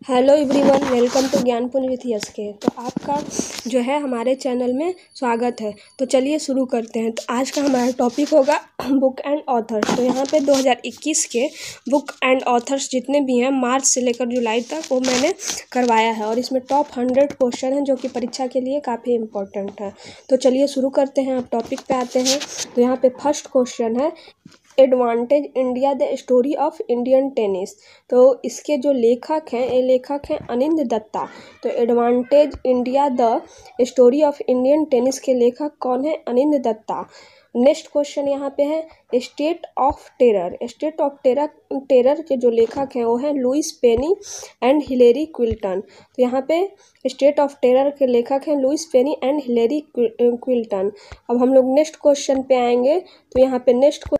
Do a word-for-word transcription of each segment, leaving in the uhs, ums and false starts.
Hello everyone, welcome to Gyanpunj with S K. तो आपका जो है हमारे चैनल में स्वागत है। तो चलिए शुरू करते हैं। तो आज का हमारा टॉपिक होगा बुक एंड ऑथर्स। तो यहाँ पे दो हज़ार इक्कीस के बुक एंड ऑथर्स जितने भी हैं मार्च से लेकर जुलाई तक वो मैंने करवाया है, और इसमें टॉप हंड्रेड क्वेश्चन हैं जो कि परीक्षा के लिए काफ़ी इंपॉर्टेंट है। तो चलिए शुरू करते हैं। अब टॉपिक पे आते हैं। तो यहाँ पे फर्स्ट क्वेश्चन है advantage India the story of Indian tennis. तो इसके जो लेखक हैं ये लेखक हैं अनिंद दत्ता। तो advantage India the story of Indian tennis के लेखक कौन है? अनिंद दत्ता। नेक्स्ट क्वेश्चन यहाँ पे है state of terror. State of terror terror के जो लेखक हैं वो हैं Louise Penny and Hillary Clinton. तो यहाँ पे स्टेट ऑफ टेरर के लेखक हैं Louise Penny and Hillary Clinton. अब हम लोग नेक्स्ट क्वेश्चन पे आएंगे। तो यहाँ पे नेक्स्ट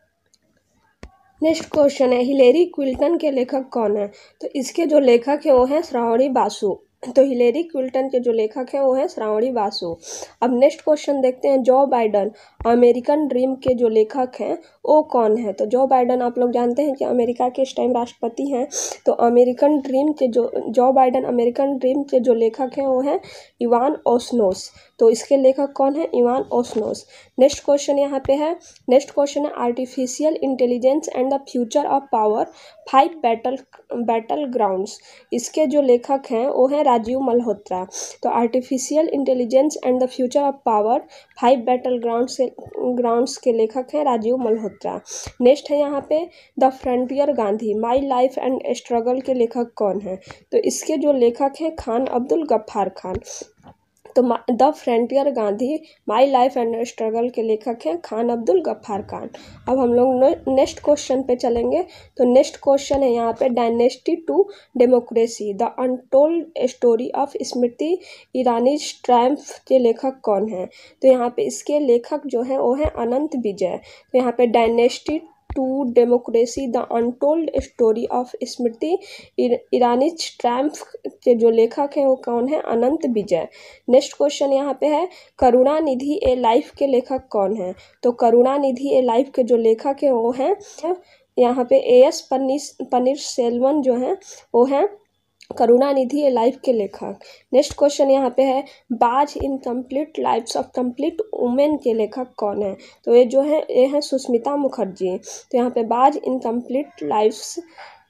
नेक्स्ट क्वेश्चन है हिलेरी क्विल्टन के लेखक कौन है? तो इसके जो लेखक हैं वो हैं श्रावणी बासु। तो हिलेरी क्विल्टन के जो लेखक हैं वो हैं श्रावणी बासु। अब नेक्स्ट क्वेश्चन देखते हैं जो बाइडन अमेरिकन ड्रीम के जो लेखक हैं वो कौन है? तो जो बाइडन आप लोग जानते हैं कि अमेरिका के इस टाइम राष्ट्रपति हैं। तो अमेरिकन ड्रीम के जो जो बाइडन अमेरिकन ड्रीम के जो लेखक हैं वो हैं इवान ओसनोस। तो इसके लेखक कौन है? इवान ओसनोस। नेक्स्ट क्वेश्चन यहाँ पे है नेक्स्ट क्वेश्चन है artificial intelligence and the future of power five battle battle grounds. इसके जो लेखक हैं वो हैं राजीव मल्होत्रा। तो artificial intelligence and the future of power five battle grounds से ग्राउंड्स के लेखक हैं राजीव मल्होत्रा। नेक्स्ट है यहाँ पे the frontier Gandhi my life and struggle के लेखक कौन है? तो इसके जो लेखक हैं खान अब्दुल गफ्फार खान। तो the frontier Gandhi my life and struggle के लेखक हैं खान अब्दुल गफ्फार खान। अब हम लोग नेक्स्ट क्वेश्चन पे चलेंगे। तो नेक्स्ट क्वेश्चन है यहाँ पे dynasty to democracy the untold story of Smriti Irani's triumph के लेखक कौन है? तो यहाँ पे इसके लेखक जो हैं वो हैं अनंत विजय। तो यहाँ पे dynasty to democracy the untold story of Smriti Irani's triumph के जो लेखक हैं वो कौन है? अनंत विजय। नेक्स्ट क्वेश्चन यहाँ पे है करुणानिधि ए लाइफ के लेखक कौन है? तो करुणानिधि ए लाइफ के जो लेखक हैं वो हैं यहाँ पे ए एस पन्नीर पनीर सेल्वन जो हैं वो हैं करुणानिधि ए लाइफ के लेखक। नेक्स्ट क्वेश्चन यहाँ पे है बाज in complete lifes of complete women के लेखक कौन है? तो ये जो है ये है सुष्मिता मुखर्जी। तो यहाँ पे बाज in complete lifes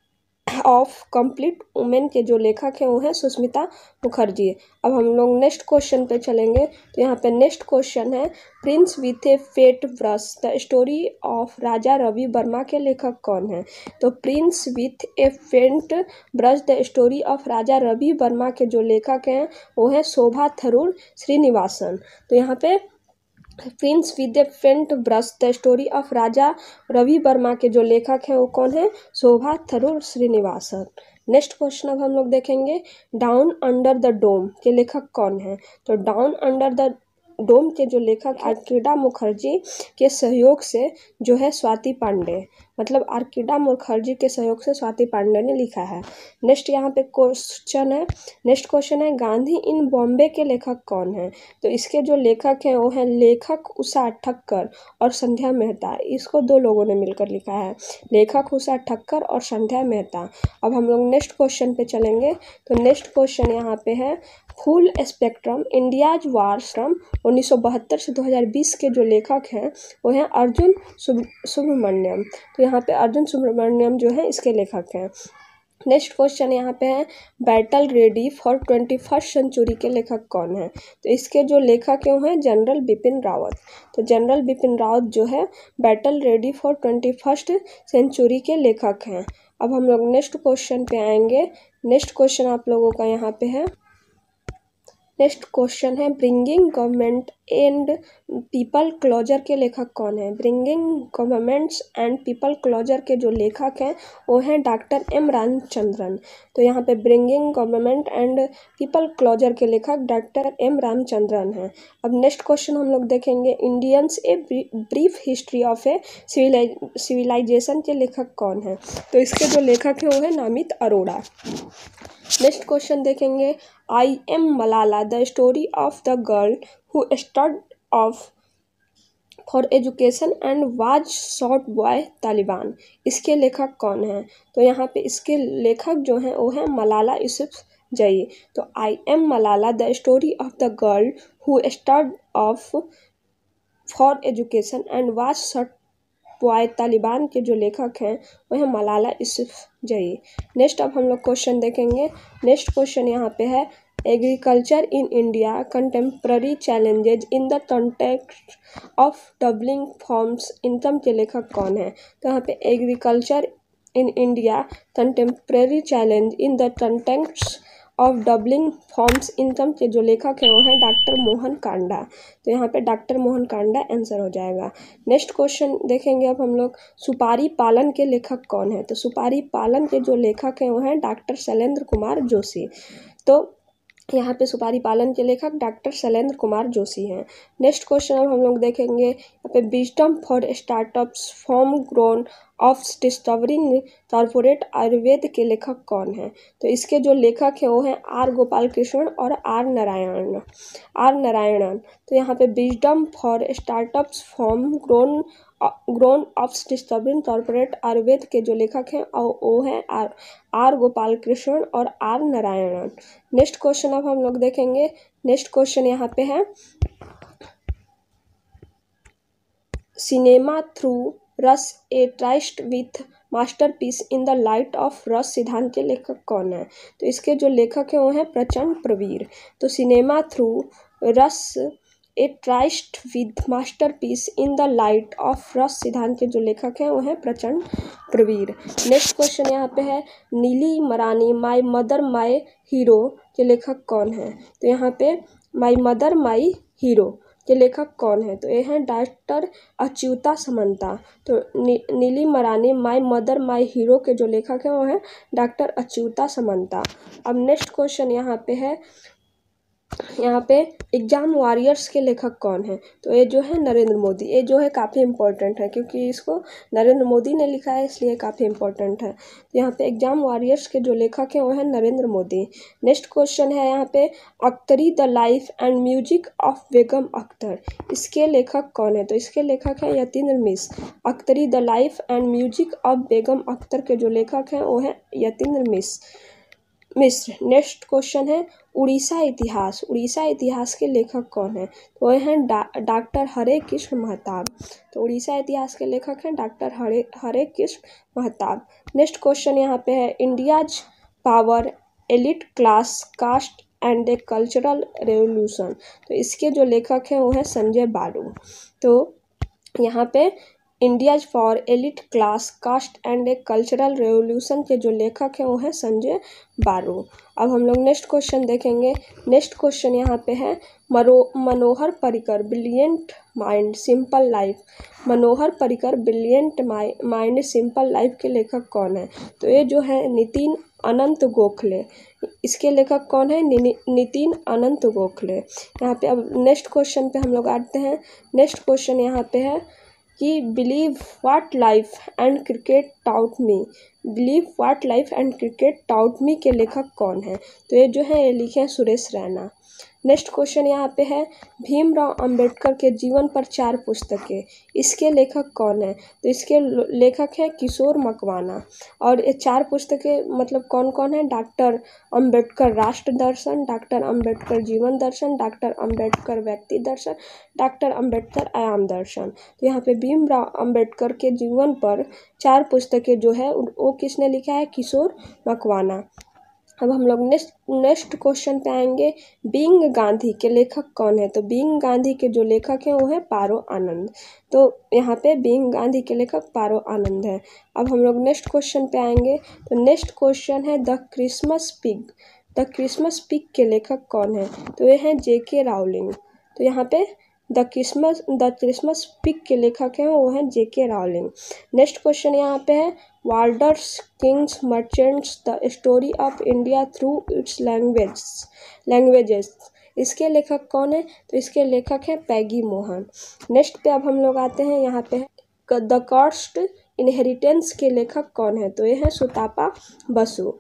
of complete women के जो लेखक हैं वो हैं सुष्मिता मुखर्जी। अब हम लोग नेक्स्ट क्वेश्चन पे चलेंगे। तो यहाँ पे नेक्स्ट क्वेश्चन है prince with a faint brush the story of Raja Ravi Varma के लेखक कौन है? तो prince with a faint brush the story of Raja Ravi Varma के जो लेखक हैं वो हैं शोभा थरूर श्रीनिवासन। तो यहाँ पे Prince with a faint brush the story of Raja Ravi Varma के जो लेखक हैं वो कौन है? शोभा थरूर श्रीनिवासन। नेक्स्ट क्वेश्चन अब हम लोग देखेंगे डाउन अंडर द डोम के लेखक कौन है? तो डाउन अंडर द डोम के जो लेखक आर्किडा मुखर्जी के सहयोग से जो है स्वाति पांडे, मतलब आर्किडा मुखर्जी के सहयोग से स्वाति पांडे ने लिखा है। नेक्स्ट यहाँ पे क्वेश्चन है नेक्स्ट क्वेश्चन है गांधी इन बॉम्बे के लेखक कौन है? तो इसके जो लेखक हैं वो हैं लेखक उषा ठक्कर और संध्या मेहता। इसको दो लोगों ने मिलकर लिखा है, लेखक उषा ठक्कर और संध्या मेहता। अब हम लोग नेक्स्ट क्वेश्चन पे चलेंगे। तो नेक्स्ट क्वेश्चन यहाँ पे है full spectrum India's war from उन्नीस सौ बहत्तर से दो हज़ार बीस के जो लेखक हैं वो हैं अर्जुन सुब्रमण्यम। तो यहाँ पे अर्जुन सुब्रमण्यम जो है इसके लेखक हैं। नेक्स्ट क्वेश्चन यहाँ पे है battle ready for twenty first century के लेखक कौन है? तो इसके जो लेखक हैं वो हैं जनरल बिपिन रावत। तो जनरल बिपिन रावत जो है battle ready for twenty first century के लेखक हैं। अब हम लोग नेक्स्ट क्वेश्चन पे आएंगे। नेक्स्ट क्वेश्चन आप लोगों का यहाँ पे है नेक्स्ट क्वेश्चन है bringing government and people closer के लेखक कौन है? Bringing governments and people closer के जो लेखक हैं वो हैं डॉक्टर एम रामचंद्रन। तो यहाँ पे bringing government and people closer के लेखक डॉक्टर एम रामचंद्रन हैं। अब नेक्स्ट क्वेश्चन हम लोग देखेंगे Indians a brief history of a civilisation के लेखक कौन है? तो इसके जो लेखक हैं वो है नामित अरोड़ा। नेक्स्ट क्वेश्चन देखेंगे I am Malala the story of the girl who stood off for education and was shot by Taliban, इसके लेखक कौन हैं? तो यहाँ पे इसके लेखक जो हैं वो हैं मलाला यूसुफजई। तो I am Malala the story of the girl who stood off for education and was shot by Taliban के जो लेखक हैं वो हैं मलाला यूसुफजई। नेक्स्ट अब हम लोग क्वेश्चन देखेंगे। नेक्स्ट क्वेश्चन यहाँ पे है agriculture in India contemporary challenges in the context of doubling farms income के लेखक कौन है? तो यहाँ पे agriculture in India contemporary challenge in the context of doubling farms income के जो लेखक हैं वो हैं डॉक्टर मोहन कांडा। तो यहाँ पे डॉक्टर मोहन कांडा आंसर हो जाएगा। नेक्स्ट क्वेश्चन देखेंगे अब हम लोग सुपारी पालन के लेखक कौन है? तो सुपारी पालन के जो लेखक हैं वो हैं डॉक्टर शैलेंद्र कुमार जोशी। तो यहाँ पे सुपारी पालन के लेखक डॉक्टर शैलेंद्र कुमार जोशी हैं। नेक्स्ट क्वेश्चन अब हम लोग देखेंगे यहाँ पे wisdom for startups from grown of discovering corporate Ayurveda के लेखक कौन हैं? तो इसके जो लेखक हैं वो हैं आर गोपाल कृष्ण और आर नारायण आर नारायणन। तो यहाँ पे wisdom for startups from grown grown of discovering corporate Ayurveda के जो लेखक हैं वो हैं आर आर गोपाल कृष्ण और आर नारायणन। नेक्स्ट क्वेश्चन अब हम लोग देखेंगे। नेक्स्ट क्वेश्चन यहाँ पे है cinema through rasa a tryst with masterpiece in the light of rasa siddhanta के लेखक कौन है? तो इसके जो लेखक हैं वो हैं प्रचंड प्रवीर। तो cinema through rasa a tryst with masterpiece in the light of rasa siddhanta के जो लेखक हैं वो हैं प्रचंड प्रवीर। नेक्स्ट क्वेश्चन यहाँ पे है Neeli Marani my mother my hero के लेखक कौन है? तो यहाँ पे माय मदर माय हीरो के लेखक कौन है? तो ये हैं डॉक्टर अच्युता समंता। तो नी, Neeli Marani my mother my hero के जो लेखक हैं वो हैं डॉक्टर अच्युता समंता। अब नेक्स्ट क्वेश्चन यहाँ पे है यहाँ पे एग्जाम वॉरियर्स के लेखक कौन है? तो ये जो है नरेंद्र मोदी। ये जो है काफ़ी इम्पोर्टेंट है क्योंकि इसको नरेंद्र मोदी ने लिखा है इसलिए काफ़ी इम्पोर्टेंट है। तो यहाँ पे एग्जाम वॉरियर्स के जो लेखक हैं वो है नरेंद्र मोदी। नेक्स्ट क्वेश्चन है यहाँ पे Akhtari the life and music of Begum Akhtar, इसके लेखक कौन है? तो इसके लेखक हैं Yatindra Mishra. Akhtari the life and music of Begum Akhtar के जो लेखक हैं वो हैं यतीन्द्र मिश्र मिश्र। नेक्स्ट क्वेश्चन है उड़ीसा इतिहास। उड़ीसा इतिहास के लेखक कौन है? तो वह हैं डॉक्टर हरे कृष्ण महताब। तो उड़ीसा इतिहास के लेखक हैं doctor Hare Hare Krishna Mahtab. Next question यहाँ पे है India's power elite class caste and a cultural revolution. तो इसके जो लेखक हैं वो है संजय बारू। तो यहाँ पे India's for elite class caste and a cultural revolution के जो लेखक हैं वो हैं संजय बारू। अब हम लोग नेक्स्ट क्वेश्चन देखेंगे। नेक्स्ट क्वेश्चन यहाँ पे है मरो Manohar Parrikar brilliant mind simple life. Manohar Parrikar brilliant mind simple life के लेखक कौन है? तो ये जो है नितिन अनंत गोखले। इसके लेखक कौन है? नितिन अनंत गोखले। यहाँ पे अब नेक्स्ट क्वेश्चन पे हम लोग आते हैं। नेक्स्ट क्वेश्चन यहाँ पे है कि believe what life and cricket taught me. Believe what life and cricket taught me के लेखक कौन है? तो ये जो है ये लिखे हैं सुरेश रैना। नेक्स्ट क्वेश्चन यहाँ पे है भीमराव अंबेडकर के जीवन पर चार पुस्तकें, इसके लेखक कौन है? तो इसके लेखक हैं किशोर मकवाना। और ये चार पुस्तकें मतलब कौन कौन है? डॉक्टर अंबेडकर राष्ट्र दर्शन, डॉक्टर अंबेडकर जीवन दर्शन, डॉक्टर अंबेडकर व्यक्ति दर्शन, डॉक्टर अंबेडकर आयाम दर्शन। तो यहाँ पे भीमराव अंबेडकर के जीवन पर चार पुस्तकें जो है वो किसने लिखा है? किशोर मकवाना। अब हम लोग नेक्स्ट नेक्स्ट क्वेश्चन पे आएंगे बीइंग गांधी के लेखक कौन है? तो बीइंग गांधी के जो लेखक हैं वो है पारो आनंद। तो यहाँ पे बीइंग गांधी के लेखक पारो आनंद है। अब हम लोग नेक्स्ट क्वेश्चन पे आएंगे। तो नेक्स्ट क्वेश्चन है the Christmas pig. The Christmas pig के लेखक कौन है? तो ये हैं जे के रावलिंग। तो यहाँ पे the Christmas the Christmas pig के लेखक हैं वो हैं जे के रावलिंग। नेक्स्ट क्वेश्चन यहाँ पे है wanderers kings merchants the story of India through its language languages इसके लेखक कौन है? तो इसके लेखक हैं पैगी मोहन। नेक्स्ट पे अब हम लोग आते हैं यहाँ पे है द कास्ट इनहेरिटेंस के लेखक कौन है? तो ये है सुतापा बसु।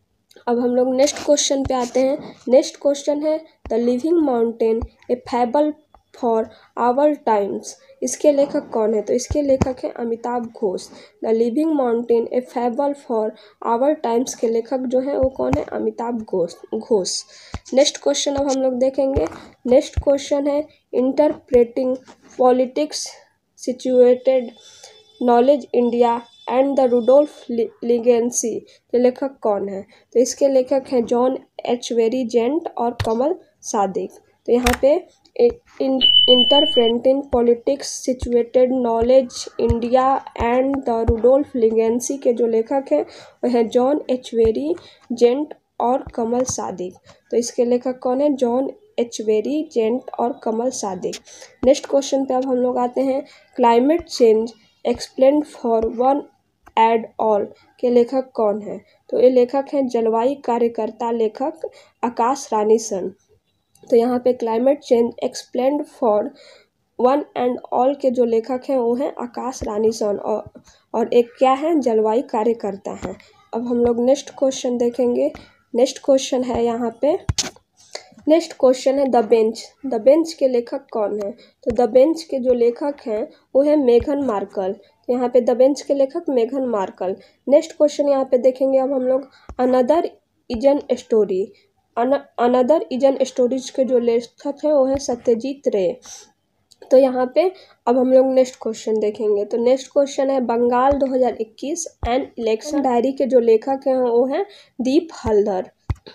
अब हम लोग नेक्स्ट क्वेश्चन पे आते हैं। नेक्स्ट क्वेश्चन है the living mountain a fable for our times, इसके लेखक कौन है? तो इसके लेखक हैं Amitabh Ghosh. The living mountain a fable for our times के लेखक जो है वो कौन है? अमिताभ घोष घोष नेक्स्ट क्वेश्चन अब हम लोग देखेंगे। नेक्स्ट क्वेश्चन है interpreting politics situated knowledge India and the Rudolph legacy के लेखक कौन है? तो इसके लेखक हैं जॉन एच वेरी जेंट और कमल सादिक। तो यहाँ पे interpreting politics situated knowledge India and the Rudolph legacy के जो लेखक हैं वह है जॉन एच वेरी जेंट और कमल सादिक। तो इसके लेखक कौन है? जॉन एच वेरी जेंट और कमल सादिक। नेक्स्ट क्वेश्चन पे अब हम लोग आते हैं। Climate change explained for one and all के लेखक कौन है? तो ये लेखक हैं जलवायु कार्यकर्ता लेखक आकाश रानी सन। तो यहाँ पे climate change explained for one and all के जो लेखक हैं वो हैं आकाश रानी सन और और एक क्या है? जलवायु कार्यकर्ता हैं। अब हम लोग नेक्स्ट क्वेश्चन देखेंगे। नेक्स्ट क्वेश्चन है यहाँ पे नेक्स्ट क्वेश्चन है द बेंच। द बेंच के लेखक कौन है? तो द बेंच के जो लेखक हैं वो है मेघन मार्कल। तो यहाँ पे द बेंच के लेखक मेघन मार्कल। नेक्स्ट क्वेश्चन यहाँ पे देखेंगे अब हम लोग another Eden story. Another Eden stories के जो लेखक हैं वो है सत्यजीत रे। तो यहाँ पे अब हम लोग नेक्स्ट क्वेश्चन देखेंगे। तो नेक्स्ट क्वेश्चन है बंगाल दो हज़ार इक्कीस एंड इलेक्शन डायरी के जो लेखक हैं वो हैं दीप हल्दर।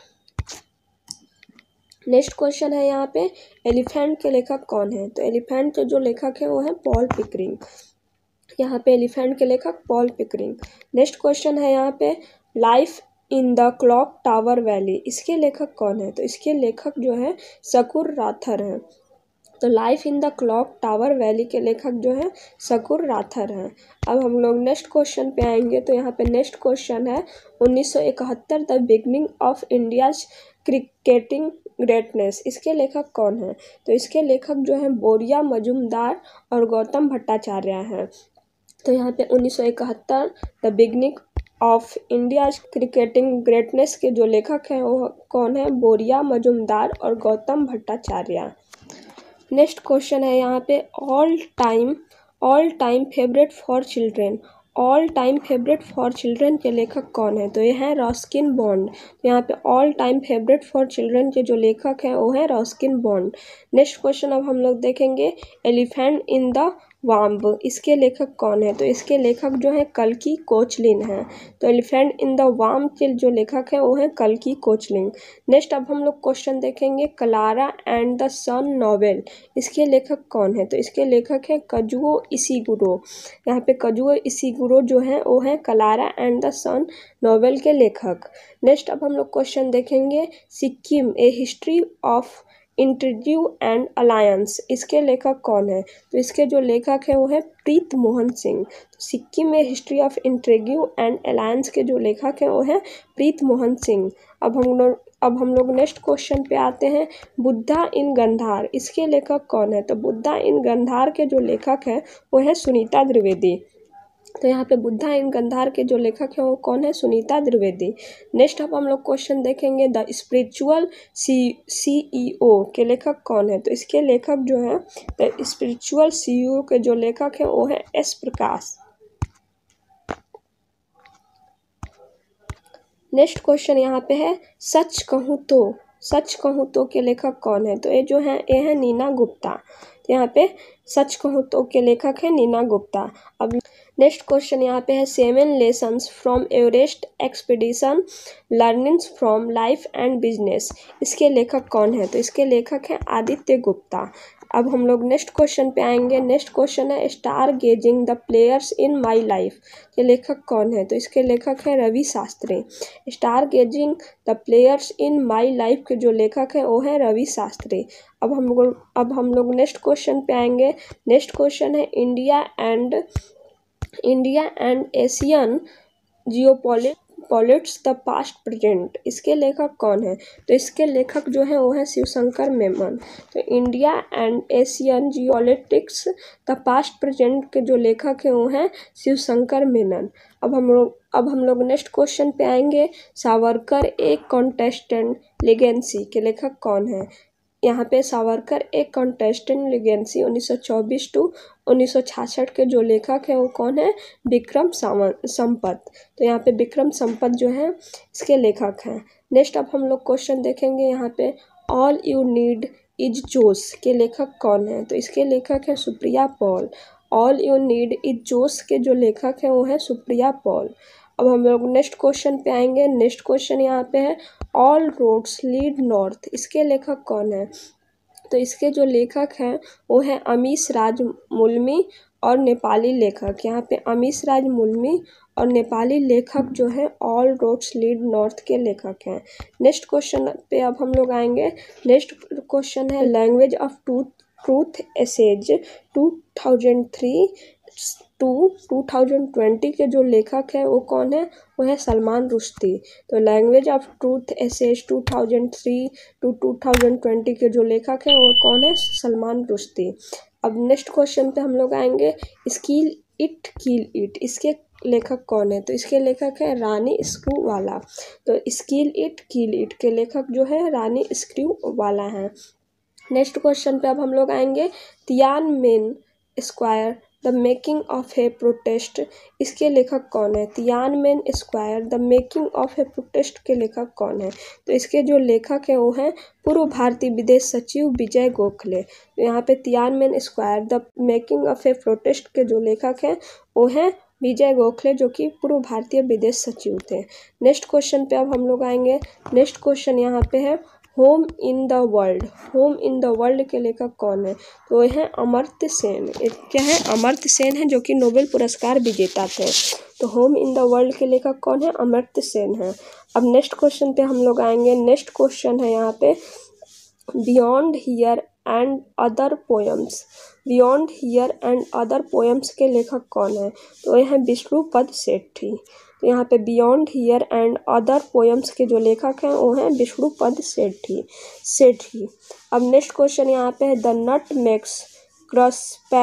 नेक्स्ट क्वेश्चन है यहाँ पे एलिफेंट के लेखक कौन है? तो एलिफेंट के जो लेखक हैं वो हैं पॉल पिकरिंग। यहाँ पे एलिफेंट के लेखक पॉल पिकरिंग। नेक्स्ट क्वेश्चन है यहाँ पे life in the clock tower valley, इसके लेखक कौन है? तो इसके लेखक जो है शकुर राथर हैं। तो life in the clock tower valley के लेखक जो है शकुर राथर हैं। अब हम लोग नेक्स्ट क्वेश्चन पे आएंगे। तो यहाँ पे नेक्स्ट क्वेश्चन है उन्नीस सौ इकहत्तर the beginning of India's cricketing greatness, इसके लेखक कौन है? तो इसके लेखक जो हैं बोरिया मजुमदार और गौतम भट्टाचार्य हैं। तो यहाँ पे उन्नीस सौ इकहत्तर the beginning of India cricketing greatness के जो लेखक हैं वो कौन है? बोरिया मजुमदार और गौतम भट्टाचार्य। नेक्स्ट क्वेश्चन है यहाँ पे all time all time favourite for children. All time favourite for children के लेखक कौन है? तो ये हैं रस्किन बॉन्ड। तो यहाँ पे all time favourite for children के जो लेखक हैं वो हैं रस्किन बॉन्ड। नेक्स्ट क्वेश्चन अब हम लोग देखेंगे एलिफेंट इन द वाम्ब, इसके लेखक कौन है? तो इसके लेखक जो हैं कल्की कोचलिन हैं। तो एलिफेंट इन द वाम्ब के जो लेखक हैं वो हैं कल्की कोचलिन। नेक्स्ट अब हम लोग क्वेश्चन देखेंगे Clara and the sun novel, इसके लेखक कौन है? तो इसके लेखक हैं कजुओ इशिगुरो। यहाँ पे कजुओ इशिगुरो जो हैं वो हैं Klara and the sun novel के लेखक। नेक्स्ट अब हम लोग क्वेश्चन देखेंगे Sikkim a history of intrigue and alliance, इसके लेखक कौन है? तो इसके जो लेखक हैं वो है प्रीत मोहन सिंह। तो सिक्किम में history of intrigue and alliance के जो लेखक हैं वो है प्रीत मोहन सिंह। अब हम लोग अब हम लोग नेक्स्ट क्वेश्चन पे आते हैं बुद्धा इन गंधार, इसके लेखक कौन है? तो बुद्धा इन गंधार के जो लेखक हैं वो है सुनीता द्विवेदी। तो यहाँ पे बुद्धा इन गंधार के जो लेखक हैं वो कौन है? सुनीता द्विवेदी। नेक्स्ट अब हम लोग क्वेश्चन देखेंगे द स्पिरिचुअल सी सीईओ के लेखक कौन है? तो इसके लेखक जो हैं द स्पिरिचुअल सीईओ के जो लेखक हैं वो है एस प्रकाश। नेक्स्ट क्वेश्चन यहाँ पे है सच कहूँ तो सच कहूँ तो के लेखक कौन है? तो ये जो है ये है नीना गुप्ता। तो यहाँ पे सच कहूँ तो के लेखक है नीना गुप्ता। अब नेक्स्ट क्वेश्चन यहाँ पे है seven lessons from Everest expedition learnings from life and business, इसके लेखक कौन है? तो इसके लेखक हैं आदित्य गुप्ता। अब हम लोग नेक्स्ट क्वेश्चन पे आएंगे। नेक्स्ट क्वेश्चन है star gazing the players in my life, ये लेखक कौन है? तो इसके लेखक हैं Ravi Shastri. Star gazing the players in my life के जो लेखक हैं वो हैं रवि शास्त्री। अब हम लोग अब हम लोग नेक्स्ट क्वेश्चन पे आएंगे। नेक्स्ट क्वेश्चन है India and India and Asian geopolitics the past present, इसके लेखक कौन है? तो इसके लेखक जो हैं वो हैं शिवशंकर मेमन। तो India and Asian geopolitics the past present के जो लेखक हैं वो हैं शिवशंकर मेनन। अब हम लोग अब हम लोग नेक्स्ट क्वेश्चन पे आएंगे सावरकर एक कॉन्टेस्टेंट लेगेंसी के लेखक कौन है? यहाँ पे सावरकर एक कॉन्टेस्टेंट लेगेंसी उन्नीस सौ चौबीस टू उन्नीस सौ छियासठ के जो लेखक है वो कौन है? विक्रम सावंत संपत। तो यहाँ पे विक्रम संपत जो है इसके लेखक हैं। नेक्स्ट अब हम लोग क्वेश्चन देखेंगे यहाँ पे all you need is josh के लेखक कौन है? तो इसके लेखक है Supriya Paul. All you need is josh के जो लेखक है वो है सुप्रिया पॉल। अब हम लोग नेक्स्ट क्वेश्चन पे आएंगे। नेक्स्ट क्वेश्चन यहाँ पे है ऑल रोड्स लीड नॉर्थ, इसके लेखक कौन है? तो इसके जो लेखक हैं वो है अमीश राज मुल्मी और नेपाली लेखक। यहाँ पे अमीश राज मुल्मी और नेपाली लेखक जो है ऑल रोड्स लीड नॉर्थ के लेखक हैं। नेक्स्ट क्वेश्चन पे अब हम लोग आएंगे। नेक्स्ट क्वेश्चन है language of truth truth essays two thousand three to two thousand twenty के जो लेखक है वो कौन है? वो है सलमान रुश्दी। तो language of truth essays two thousand three to two thousand twenty के जो लेखक है वो कौन है? सलमान रुश्दी। अब नेक्स्ट क्वेश्चन पे हम लोग आएंगे स्किल इट किल इट, इसके लेखक कौन है? तो इसके लेखक है रानी स्क्रूवाला। तो स्किल इट किल इट के लेखक जो है रानी स्क्रूवाला हैं। नेक्स्ट क्वेश्चन पे अब हम लोग आएंगे Tiananmen square the making of a protest, इसके लेखक कौन है? Tiananmen square the making of a protest के लेखक कौन है? तो इसके जो लेखक हैं वो हैं पूर्व भारतीय विदेश सचिव विजय गोखले। तो यहाँ पे Tiananmen square the making of a protest के जो लेखक हैं वो हैं विजय गोखले, जो कि पूर्व भारतीय विदेश सचिव थे। नेक्स्ट क्वेश्चन पे अब हम लोग आएंगे। नेक्स्ट क्वेश्चन यहाँ पे है home in the world, home in the world के लेखक कौन है? तो ये है अमर्त्य सेन। क्या है? अमर्त्य सेन है, जो कि नोबेल पुरस्कार विजेता थे। तो होम इन द वर्ल्ड के लेखक कौन है? अमर्त्य सेन है। अब नेक्स्ट क्वेश्चन पे हम लोग आएंगे। नेक्स्ट क्वेश्चन है यहाँ पे beyond here and other poems, beyond here and other poems के लेखक कौन है? तो ये है विष्णुपद सेठी। तो यहाँ पे beyond here and other poems के जो लेखक हैं वो हैं विष्णुपद सेठी सेठी अब नेक्स्ट क्वेश्चन यहाँ पे है the nutmeg's curse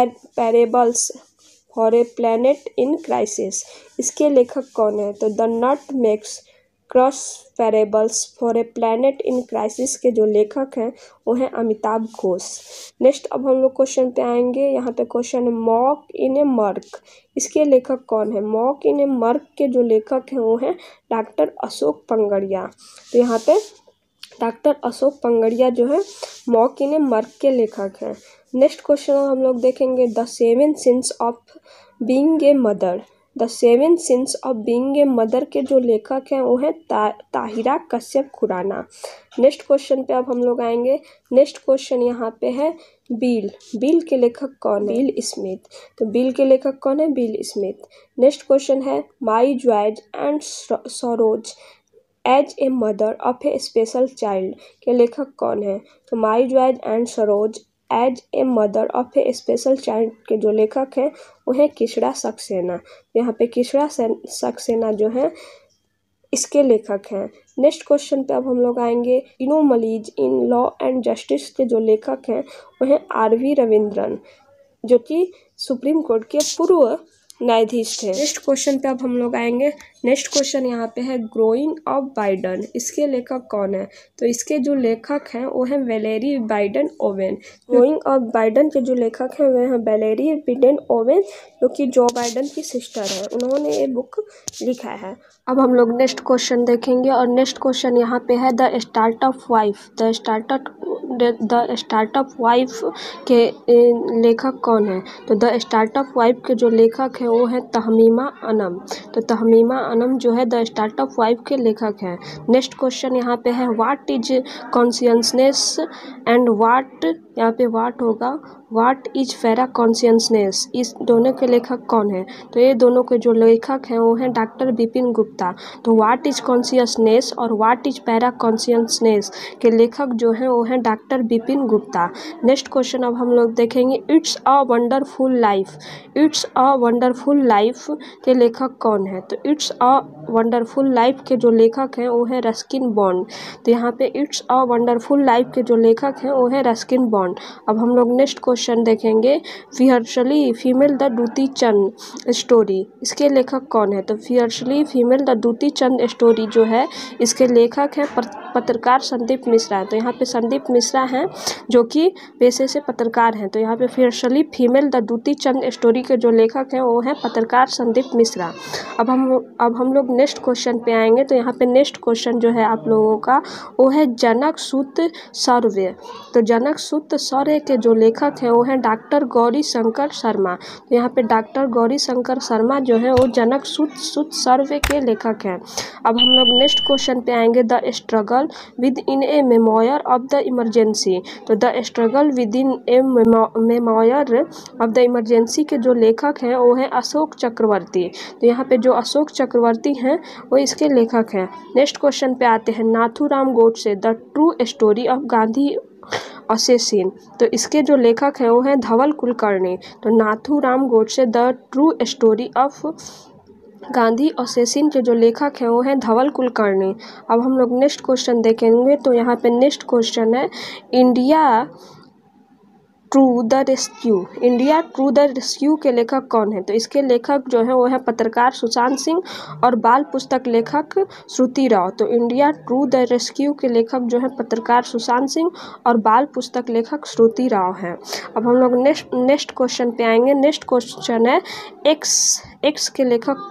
parables for a planet in crisis, इसके लेखक कौन है? तो the nutmeg's curse parables for a planet in crisis के जो लेखक हैं वो हैं अमिताभ घोष। नेक्स्ट अब हम लोग क्वेश्चन पे आएंगे। यहाँ पे क्वेश्चन है मॉक इन ए मर्क, इसके लेखक कौन है? मॉक इन ए मर्क के जो लेखक हैं वो हैं डॉक्टर अशोक पंगड़िया। तो यहाँ पे डॉक्टर अशोक पंगड़िया जो है मॉक इन ए मर्क के लेखक हैं। नेक्स्ट क्वेश्चन हम लोग देखेंगे the seven sins of being a mother, the seven sins of being a mother के जो लेखक हैं वो हैं ता, ताहिरा कश्यप खुराना। नेक्स्ट क्वेश्चन पे अब हम लोग आएंगे। नेक्स्ट क्वेश्चन यहाँ पे है बिल, बिल के लेखक कौन है? Bill Smith. तो बिल के लेखक कौन है? Bill Smith. नेक्स्ट क्वेश्चन है my joys and sorrows as a mother of a special child के लेखक कौन है? तो my joys and sorrows as a mother of a special child के जो लेखक हैं वो हैं किशड़ा सक्सेना। यहाँ पे किशड़ा सक्सेना जो है इसके लेखक हैं। नेक्स्ट क्वेश्चन पे अब हम लोग आएंगे anomalies in law and justice के जो लेखक हैं वो हैं आर वी रविंद्रन, जो कि सुप्रीम कोर्ट के पूर्व न्यायाधीश थे। नेक्स्ट क्वेश्चन पे अब हम लोग आएंगे। नेक्स्ट क्वेश्चन यहाँ पे है ग्रोइंग ऑफ बाइडन, इसके लेखक कौन है? तो इसके जो लेखक हैं वो हैं Valerie Biden Owen. Growing of Biden के जो लेखक हैं वे हैं वैलेरी बाइडन ओवेन, जो कि जो बाइडन की सिस्टर है, उन्होंने ये बुक लिखा है। अब हम लोग नेक्स्ट क्वेश्चन देखेंगे और नेक्स्ट क्वेश्चन यहाँ पे है the startup wife, the startup the startup wife के लेखक कौन है? तो द स्टार्टअप वाइफ के जो लेखक हैं वो है तहमीमा अनम। तो तहमीमा अनम जो है द स्टार्टअप वाइफ के लेखक हैं। नेक्स्ट क्वेश्चन यहाँ पे है what is consciousness and what, यहाँ पे व्हाट होगा, व्हाट इज पैरा कॉन्शियसनेस, इस दोनों के लेखक कौन है? तो ये दोनों के जो लेखक हैं वो हैं डॉक्टर विपिन गुप्ता। तो व्हाट इज कॉन्शियसनेस और व्हाट इज पैरा कॉन्शियसनेस के लेखक जो हैं वो हैं doctor Vipin Gupta. Next question अब हम लोग देखेंगे it's a wonderful life, it's a wonderful life के लेखक कौन है? तो इट्स अ वंडरफुल लाइफ के जो लेखक हैं वो हैं रस्किन बॉन्ड। तो यहाँ पे इट्स अ वंडरफुल लाइफ के जो लेखक हैं वो हैं रस्किन बॉन्ड। अब हम लोग नेक्स्ट क्वेश्चन देखेंगे fiercely female the Dutee Chand story, इसके लेखक कौन है? तो fiercely female the Dutee Chand story जो है इसके लेखक हैं पत्रकार संदीप मिश्रा है। तो यहाँ पे संदीप मिश्रा हैं जो कि पेशे से पत्रकार हैं। तो यहाँ पे फिर असली female the Dutee Chand story के जो लेखक हैं वो हैं पत्रकार संदीप मिश्रा। अब हम अब हम लोग नेक्स्ट क्वेश्चन पे आएंगे। तो यहाँ पे नेक्स्ट क्वेश्चन जो है आप लोगों का वो है जनक सूत सौर्य। तो जनक सूत सौर्य के जो लेखक हैं वो हैं डॉक्टर गौरी शंकर शर्मा। तो यहाँ पे डॉक्टर गौरी शंकर शर्मा जो है वो जनक सूत सूत सौर्य के लेखक हैं। अब हम लोग नेक्स्ट क्वेश्चन पे आएंगे the struggle within a memoir of the emergency. तो the struggle within a memoir of the emergency के जो लेखक हैं वो हैं अशोक चक्रवर्ती। तो यहाँ पे जो अशोक चक्रवर्ती हैं वो इसके लेखक हैं। नेक्स्ट क्वेश्चन पे आते हैं Nathuram Godse the true story of Gandhi assassin. तो इसके जो लेखक हैं वो हैं धवल कुलकर्णी। तो Nathuram Godse the true story of Gandhi assassin के जो लेखक हैं वो हैं धवल कुलकर्णी। अब हम लोग नेक्स्ट क्वेश्चन देखेंगे। तो यहाँ पे नेक्स्ट क्वेश्चन है India true the rescue. India true the rescue के लेखक कौन है? तो इसके लेखक जो है वो है पत्रकार सुशांत सिंह और बाल पुस्तक लेखक श्रुति राव। तो इंडिया ट्रू द रेस्क्यू के लेखक जो है पत्रकार सुशांत सिंह और बाल पुस्तक लेखक श्रुति राव हैं। अब हम लोग नेक्स्ट नेक्स्ट क्वेश्चन पे आएंगे। नेक्स्ट क्वेश्चन है एक्स एक्स के लेखक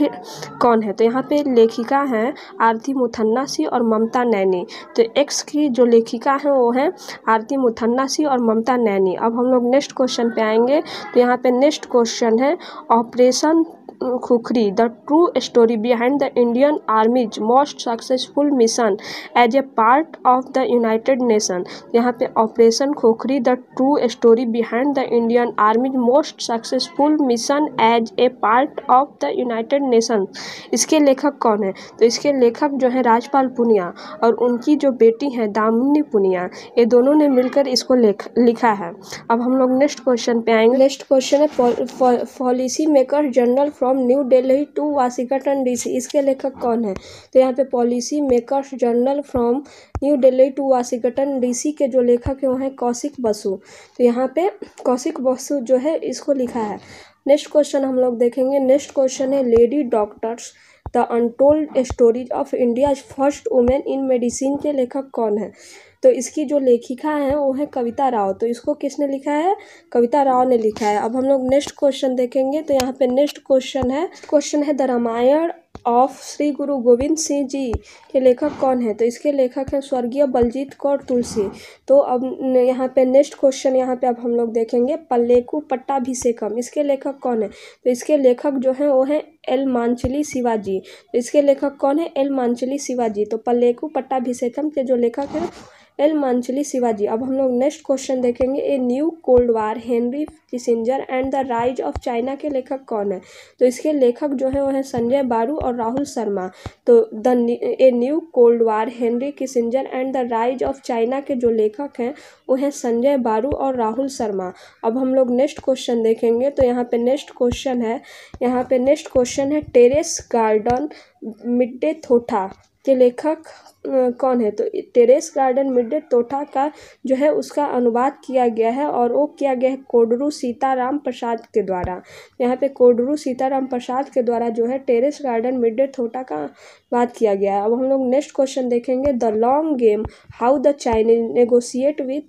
कौन है? तो यहाँ पे लेखिका हैं आरती मुथन्नासी और ममता नैनी। तो एक्स की जो लेखिका हैं वो हैं आरती मुथन्नासी और ममता नैनी। अब हम लोग नेक्स्ट क्वेश्चन पे आएंगे। तो यहाँ पे नेक्स्ट क्वेश्चन है operation Khukri the true story behind the Indian army's most successful mission as a part of the United Nation. यहाँ पे operation Khukri the true story behind the Indian army's most successful mission as a part of the United Nation, इसके लेखक कौन है? तो इसके लेखक जो है राजपाल पुनिया और उनकी जो बेटी है दामिनी पुनिया, ये दोनों ने मिलकर इसको लेख लिखा है। अब हम लोग नेक्स्ट क्वेश्चन पे आएंगे। नेक्स्ट क्वेश्चन है policy maker general from New Delhi to Washington DC, इसके लेखक कौन है? तो यहाँ पे policy makers journal from New Delhi to Washington DC के जो लेखक है वो हैं कौशिक बसु। तो यहाँ पे कौशिक बसु जो है इसको लिखा है। नेक्स्ट क्वेश्चन हम लोग देखेंगे। नेक्स्ट क्वेश्चन है lady doctors the untold stories of India first women in medicine के लेखक कौन है? तो इसकी जो लेखिका है वो है कविता राव। तो इसको किसने लिखा है? कविता राव ने लिखा है। अब हम लोग नेक्स्ट क्वेश्चन देखेंगे। तो यहाँ पे नेक्स्ट क्वेश्चन है क्वेश्चन है द रामायण ऑफ श्री गुरु गोविंद सिंह जी के लेखक कौन है? तो इसके लेखक हैं स्वर्गीय बलजीत कौर तुलसी। तो अब यहाँ पे नेक्स्ट क्वेश्चन यहाँ पे अब हम लोग देखेंगे पल्लेकू पट्टाभिषेकम, इसके लेखक कौन है? तो इसके लेखक जो हैं वो हैं एल मांचली शिवाजी। तो इसके लेखक कौन है? एल मांचली शिवाजी। तो पल्लेकू पट्टाभिषेकम के जो लेखक हैं एल मांचली शिवाजी। अब हम लोग नेक्स्ट क्वेश्चन देखेंगे a new cold war Henry Kissinger and the rise of China के लेखक कौन है? तो इसके लेखक जो है वो है संजय बारू और राहुल शर्मा। तो the a new cold war Henry Kissinger and the rise of China के जो लेखक हैं वो हैं संजय बारू और राहुल शर्मा। अब हम लोग नेक्स्ट क्वेश्चन देखेंगे। तो यहाँ पे नेक्स्ट क्वेश्चन है यहाँ पे नेक्स्ट क्वेश्चन है टेरेस गार्डन मिडे थोथा के लेखक कौन है? तो टेरेस गार्डन मिडे तोठा का जो है उसका अनुवाद किया गया है और वो किया गया है कोडरू सीताराम प्रसाद के द्वारा। यहाँ पे कोडरू सीताराम प्रसाद के द्वारा जो है टेरेस गार्डन मिडे तोठा का अनुवाद किया गया है। अब हम लोग नेक्स्ट क्वेश्चन देखेंगे the long game how the Chinese negotiate with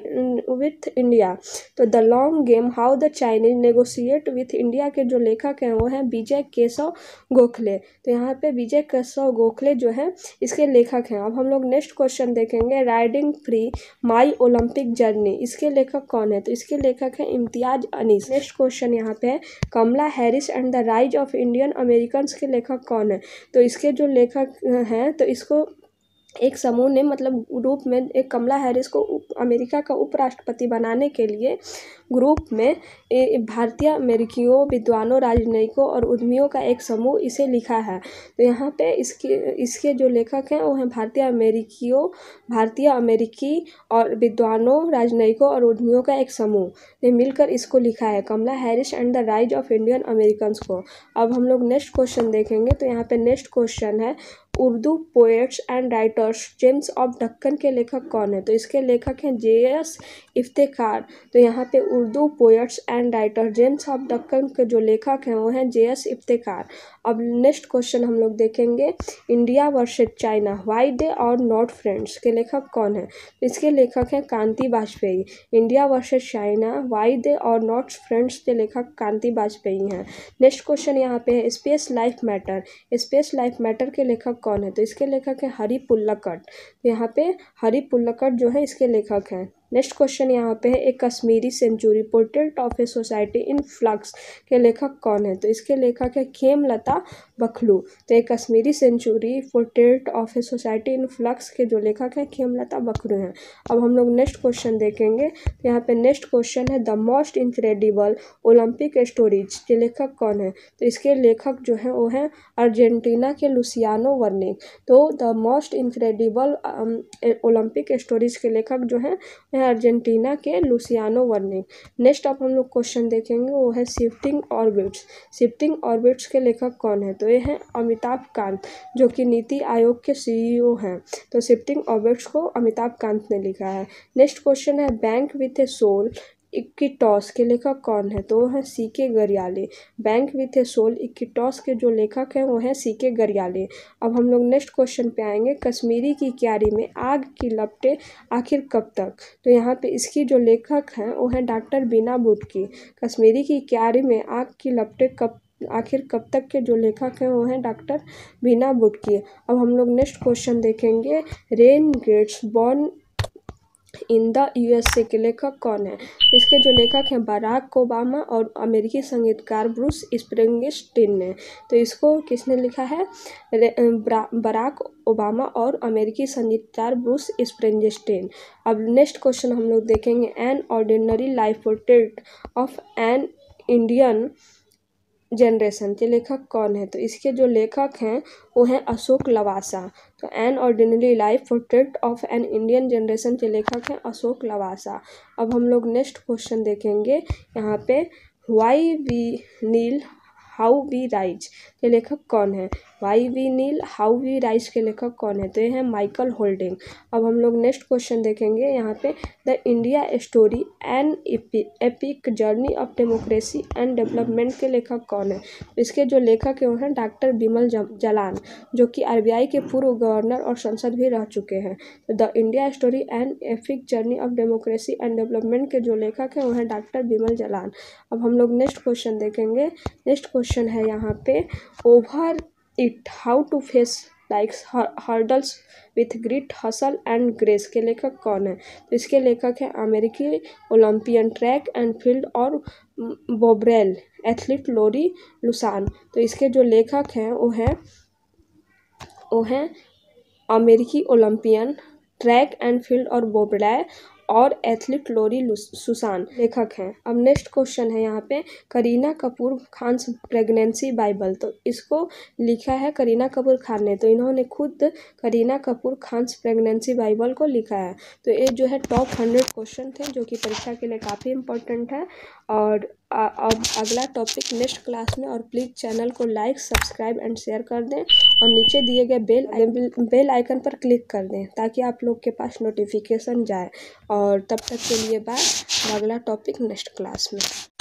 with India. तो the long game how the Chinese negotiate with India के जो लेखक हैं वो हैं विजय केशव गोखले। तो यहाँ पे विजय केशव गोखले जो है इसके लेखक हैं। अब हम लोग नेक्स्ट क्वेश्चन देखेंगे riding free my Olympic journey, इसके लेखक कौन है? तो इसके लेखक हैं इम्तियाज अनीस। नेक्स्ट क्वेश्चन यहाँ पे है Kamala Harris and the rise of Indian American के लेखक कौन है? तो इसके जो लेखक हैं तो इसको एक समूह ने मतलब ग्रुप में एक कमला हैरिस को अमेरिका का उपराष्ट्रपति बनाने के लिए ग्रुप में भारतीय अमेरिकियों विद्वानों राजनयिकों और उद्यमियों का एक समूह इसे लिखा है। तो यहाँ पे इसके इसके जो लेखक हैं वो हैं भारतीय अमेरिकियों भारतीय अमेरिकी और विद्वानों राजनयिकों और उद्यमियों का एक समूह ने मिलकर इसको लिखा है Kamala Harris and the rise of Indian Americans को। अब हम लोग नेक्स्ट क्वेश्चन देखेंगे। तो यहाँ पे नेक्स्ट क्वेश्चन है Urdu poets and writers gems of Deccan के लेखक कौन है? तो इसके लेखक हैं जे एस इफ्तेखार। तो यहाँ पे Urdu poets and writer. Gems of Deccan के जो लेखक हैं वो हैं जे एस इफ्तेकार। अब नेक्स्ट क्वेश्चन हम लोग देखेंगे, India versus China, why they are not friends के लेखक कौन है? इसके लेखक हैं Kanti Bajpai. India versus China, why they are not friends के लेखक कांति बाजपेयी हैं। नेक्स्ट क्वेश्चन यहाँ पे है, space life matter, space life matter के लेखक कौन है? तो इसके लेखक हैं हरि पुल्लकट। यहाँ पे हरि पुल्लकट जो है इसके लेखक हैं। नेक्स्ट क्वेश्चन यहाँ पे है, एक Kashmiri century, portrait of a society in flux के लेखक कौन है? तो इसके लेखक है खेमलता बखलू। तो एक Kashmiri century, portrait of a society in flux के जो लेखक हैं खेमलता बखलू हैं। अब हम लोग नेक्स्ट क्वेश्चन देखेंगे। तो यहाँ पे नेक्स्ट क्वेश्चन है, the most incredible Olympic stories के लेखक कौन है? तो इसके लेखक जो है वो हैं अर्जेंटीना के लुसियानो वर्निक। तो the most incredible Olympic stories के लेखक जो हैं अर्जेंटीना के लुसियानो वर्निक। नेक्स्ट अब हम लोग क्वेश्चन देखेंगे वो है शिफ्टिंग ऑर्बिट्स। शिफ्टिंग ऑर्बिट्स के लेखक कौन है? तो ये हैं अमिताभ कांत, जो कि नीति आयोग के सी ई ओ हैं। तो शिफ्टिंग ऑर्बिट्स को अमिताभ कांत ने लिखा है। नेक्स्ट क्वेश्चन है, bank with a soul Equitas के लेखक कौन है? तो वो है C K Gariyali. Bank with a soul Equitas के जो लेखक हैं वो हैं सी के गरियाले। अब हम लोग नेक्स्ट क्वेश्चन पे आएंगे, कश्मीरी की क्यारी में आग की लपटें आखिर कब तक? तो यहाँ पे इसकी जो लेखक हैं वो है डॉक्टर बीना बुटकी। कश्मीरी की क्यारी में आग की लपटें कब आखिर कब तक के जो लेखक हैं वो हैं डॉक्टर बीना बुटकी। अब हम लोग नेक्स्ट क्वेश्चन देखेंगे, renegades born in the USA के लेखक कौन है? इसके जो लेखक हैं बराक ओबामा और अमेरिकी संगीतकार ब्रूस स्प्रिंगस्टीन ने। तो इसको किसने लिखा है? बराक ओबामा और अमेरिकी संगीतकार ब्रूस स्प्रिंगस्टीन। अब नेक्स्ट क्वेश्चन हम लोग देखेंगे, an ordinary life portrait of an Indian generation के लेखक कौन है? तो इसके जो लेखक हैं वो हैं अशोक लवासा। तो an ordinary life portrait of an Indian generation के लेखक हैं अशोक लवासा। अब हम लोग नेक्स्ट क्वेश्चन देखेंगे, यहाँ पे why we kneel how we rise के लेखक कौन है? Why we kneel how we rise के लेखक कौन है? तो ये हैं माइकल होल्डिंग। अब हम लोग नेक्स्ट क्वेश्चन देखेंगे, यहाँ पे the India story an epic journey of democracy and development के लेखक कौन है? इसके जो लेखक हैं वो हैं डॉक्टर बिमल जलान, जो कि आर बी आई के पूर्व गवर्नर और सांसद भी रह चुके हैं। तो the India story and epic journey of democracy and development के जो लेखक हैं वो हैं डॉक्टर बिमल जलान। अब हम लोग नेक्स्ट क्वेश्चन देखेंगे। नेक्स्ट क्वेश्चन है यहाँ पे, over it how to face like hurdles with grit hustle and grace के लेखक कौन है? तो इसके लेखक हैं अमेरिकी ओलंपियन ट्रैक एंड फील्ड और बोब्रेल एथलीट लोरी लुसान। तो इसके जो लेखक हैं वो हैं वो हैं अमेरिकी ओलंपियन ट्रैक एंड फील्ड और बोब्रेल और एथलीट लोरी सुसान लेखक हैं। अब नेक्स्ट क्वेश्चन है यहाँ पे, करीना कपूर खान्स प्रेगनेंसी बाइबल। तो इसको लिखा है करीना कपूर खान ने। तो इन्होंने खुद करीना कपूर खान्स प्रेगनेंसी बाइबल को लिखा है। तो ये जो है टॉप हंड्रेड क्वेश्चन थे जो कि परीक्षा के लिए काफ़ी इंपॉर्टेंट है। और अब अगला टॉपिक नेक्स्ट क्लास में, और प्लीज़ चैनल को लाइक सब्सक्राइब एंड शेयर कर दें और नीचे दिए गए बेल बेल आइकन पर क्लिक कर दें ताकि आप लोग के पास नोटिफिकेशन जाए। और तब तक के लिए बाय, अगला टॉपिक नेक्स्ट क्लास में।